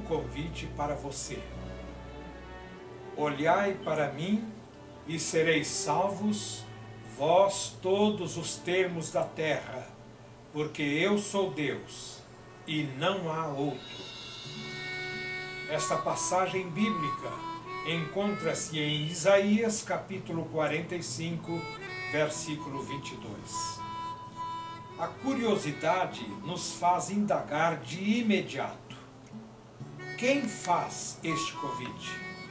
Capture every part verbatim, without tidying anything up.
convite para você. Olhai para mim e sereis salvos, vós todos os termos da terra, porque eu sou Deus e não há outro. Esta passagem bíblica encontra-se em Isaías capítulo quarenta e cinco, versículo vinte e dois. A curiosidade nos faz indagar de imediato: quem faz este convite?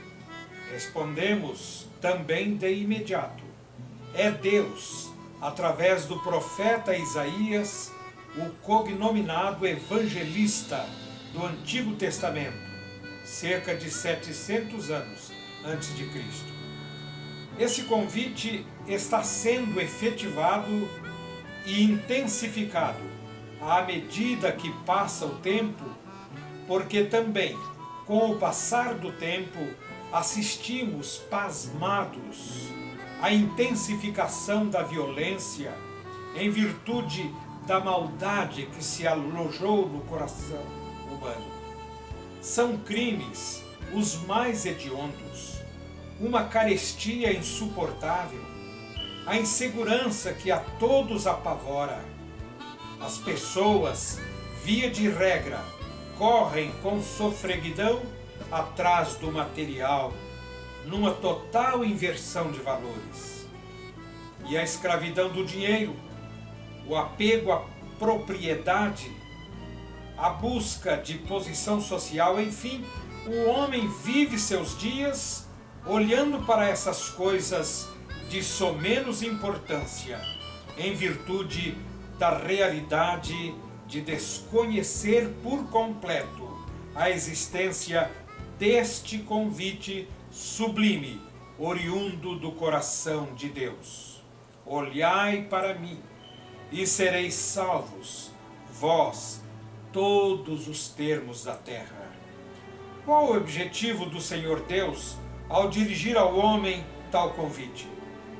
Respondemos também de imediato: é Deus, através do profeta Isaías, o cognominado evangelista do Antigo Testamento, cerca de setecentos anos antes de Cristo. Esse convite está sendo efetivado e intensificado à medida que passa o tempo, porque também, com o passar do tempo, assistimos pasmados à intensificação da violência em virtude da maldade que se alojou no coração humano. São crimes os mais hediondos, uma carestia insuportável, a insegurança que a todos apavora. As pessoas, via de regra, correm com sofreguidão atrás do material, numa total inversão de valores. E a escravidão do dinheiro, o apego à propriedade, a busca de posição social, enfim, o homem vive seus dias olhando para essas coisas de somenos importância, em virtude da realidade de desconhecer por completo a existência deste convite sublime, oriundo do coração de Deus. Olhai para mim e sereis salvos, vós, todos os termos da terra. Qual o objetivo do Senhor Deus ao dirigir ao homem tal convite?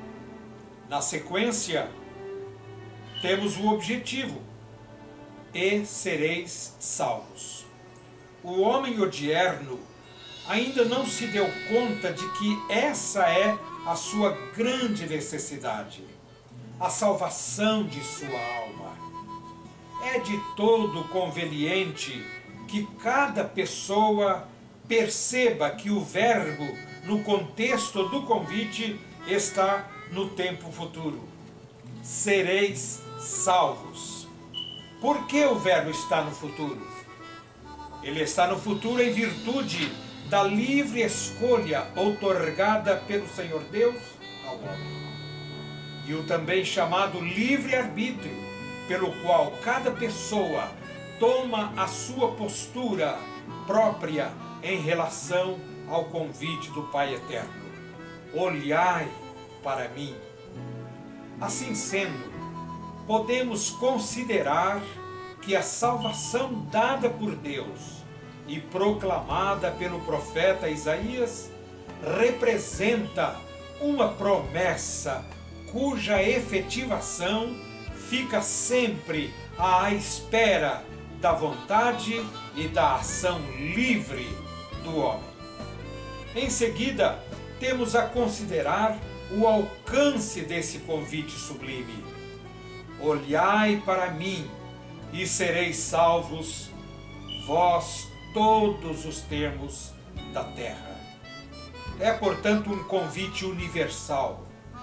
Na sequência, temos o objetivo: e sereis salvos. O homem odierno ainda não se deu conta de que essa é a sua grande necessidade, a salvação de sua alma. É de todo conveniente que cada pessoa perceba que o verbo, no contexto do convite, está no tempo futuro. Sereis salvos. Por que o verbo está no futuro? Ele está no futuro em virtude da livre escolha outorgada pelo Senhor Deus ao homem. E o também chamado livre-arbítrio, pelo qual cada pessoa toma a sua postura própria em relação ao convite do Pai Eterno. Olhai para mim. Assim sendo, podemos considerar que a salvação dada por Deus e proclamada pelo profeta Isaías representa uma promessa cuja efetivação fica sempre à espera da vontade e da ação livre do homem. Em seguida, temos a considerar o alcance desse convite sublime. Olhai para mim e sereis salvos, vós todos os termos da terra. É, portanto, um convite universal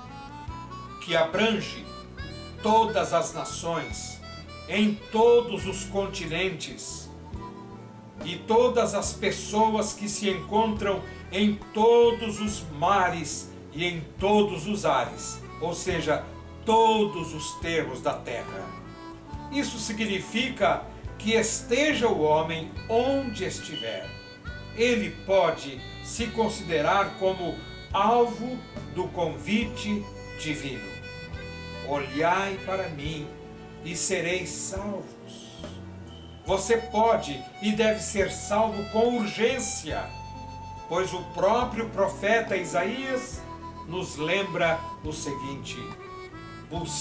que abrange todas as nações, em todos os continentes, e todas as pessoas que se encontram em todos os mares e em todos os ares, ou seja, todos os termos da terra. Isso significa que esteja o homem onde estiver, ele pode se considerar como alvo do convite divino. Olhai para mim e sereis salvos. Você pode e deve ser salvo com urgência, pois o próprio profeta Isaías nos lembra o seguinte: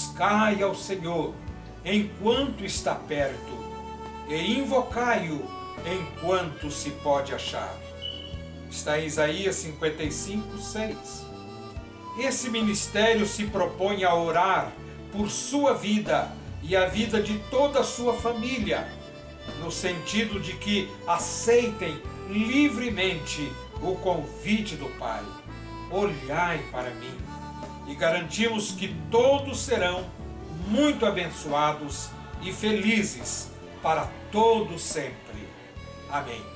buscai ao Senhor enquanto está perto, e invocai-o enquanto se pode achar. Está em Isaías cinquenta e cinco, seis. Esse ministério se propõe a orar por sua vida e a vida de toda a sua família, no sentido de que aceitem livremente o convite do Pai. Olhai para mim, e garantimos que todos serão muito abençoados e felizes para todo sempre. Amém.